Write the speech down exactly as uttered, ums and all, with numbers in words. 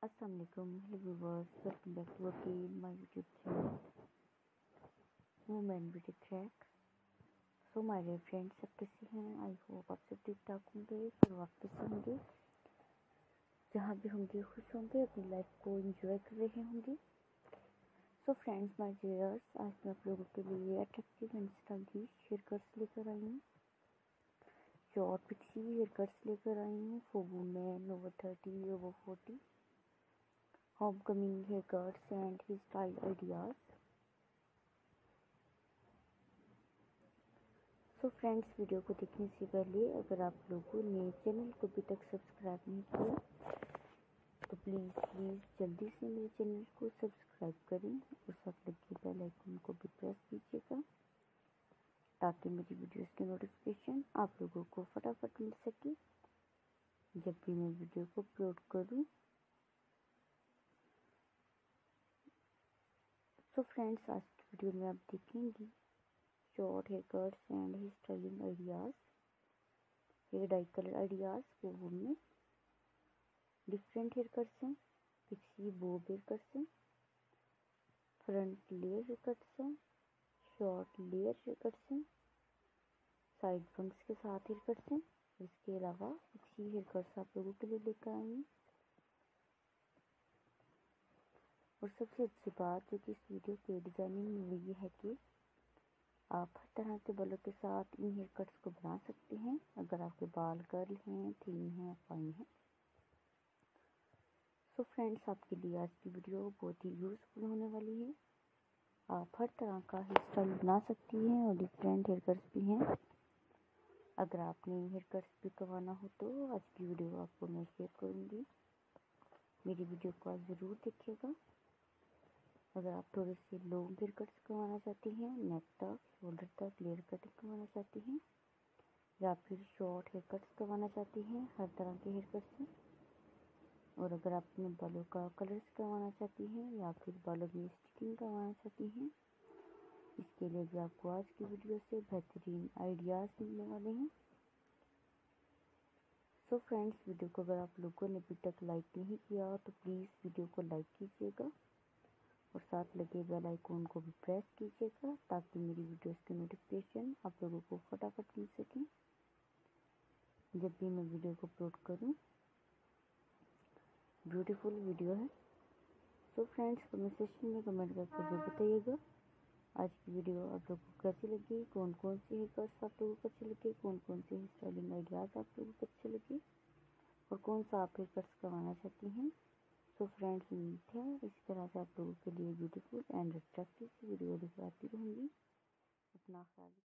अस्सलाम वालेकुम, hello viewers, welcome back to again my YouTube channel women beauty track. So my dear friends, सब कैसे हैं? I hope आप सब ठीक ठाक होंगे और वापस होंगे, जहाँ भी होंगे खुश होंगे, अपनी लाइफ को एंजॉय कर रहे होंगे। सो फ्रेंड्स माय डियर्स, आज मैं आप लोगों के लिए attractive and stylish hair cuts लेकर आई हूँ। शॉर्ट पिक्सी हेयर कट्स लेकर आई हूँ for women over thirty over forty. homecoming haircuts and hairstyle ideas. So friends, video को देखने से पहले अगर आप लोगों ने चैनल को अभी तक सब्सक्राइब नहीं किया तो प्लीज़ प्लीज़ जल्दी से मेरे चैनल को सब्सक्राइब करें और साथ लगे बेल आइकन को भी प्रेस कीजिएगा ताकि मेरी वीडियोस के नोटिफिकेशन आप लोगों को फटाफट मिल सके जब भी मैं वीडियो को अपलोड करूं। सो फ्रेंड्स, आज की वीडियो में आप देखेंगे short hair cuts and hair styling ideas, hair dye colour ideas वो में डिफरेंट हेयर कट्स हैं। पिक्सी बो हेयर कट्स हैं, फ्रंट लेयर हेयर कट्स हैं, शॉर्ट लेयर हेयर कट्स हैं, साइड बंक्स के साथ हेयर कट्स हैं। इसके अलावा पिक्सी हेयर कट्स आप लोगों के लिए लेकर आई हूँ। और सबसे अच्छी बात जो कि इस वीडियो के डिज़ाइनिंग में हुई है कि आप हर तरह के बालों के साथ इन हेयर कट्स को बना सकते हैं। अगर आपके बाल कर्ल हैं, थिन हैं, फाइन हैं। सो फ्रेंड्स, आपके लिए आज की वीडियो बहुत ही यूज़फुल होने वाली है। आप हर तरह का हेयर स्टाइल बना सकती हैं और डिफरेंट हेयर कट्स भी हैं। अगर आपने हेयर कट्स भी करवाना हो तो आज की वीडियो आपको मैं शेयर करूँगी। मेरी वीडियो को आज ज़रूर देखिएगा। अगर आप थोड़े से लॉन्ग हेयर कट्स करवाना चाहती हैं, नेक तक, शोल्डर तक लेयर कटिंग करवाना चाहती हैं, या फिर शॉर्ट हेयर कट्स करवाना चाहती हैं, हर तरह के हेयर कट्स हैं। और अगर आप अपने बालों का कलर्स करवाना चाहती हैं या फिर बालों में स्टिचिंग करवाना चाहती हैं, इसके लिए भी आपको आज की वीडियो से बेहतरीन आइडियाज़ मिलने वाले हैं। सो फ्रेंड्स, वीडियो को अगर आप लोगों ने अभी तक लाइक नहीं किया तो प्लीज़ वीडियो को लाइक कीजिएगा और साथ लगे बेल आइकन को भी प्रेस कीजिएगा ताकि मेरी वीडियोस के नोटिफिकेशन आप लोगों को फटाफट मिल सकें जब भी मैं वीडियो को अपलोड करूं। ब्यूटीफुल वीडियो है। सो फ्रेंड्स, कमेंट सेक्शन में कमेंट करके जरूर बताइएगा आज की वीडियो आप लोगों को कैसी लगी, कौन कौन से हेयर कट्स आप लोगों को अच्छे लगे, कौन कौन से हेयर स्टाइलिंग आइडियाज़ आप लोगों को अच्छे लगे और कौन सा आप हेयर कट्स करवाना चाहती हैं। सो फ्रेंड्स, उम्मीद है इसी तरह से आप लोगों के लिए ब्यूटीफुल एंड अट्रैक्टिव वीडियो दिखाती रहूँगी। अपना ख्याल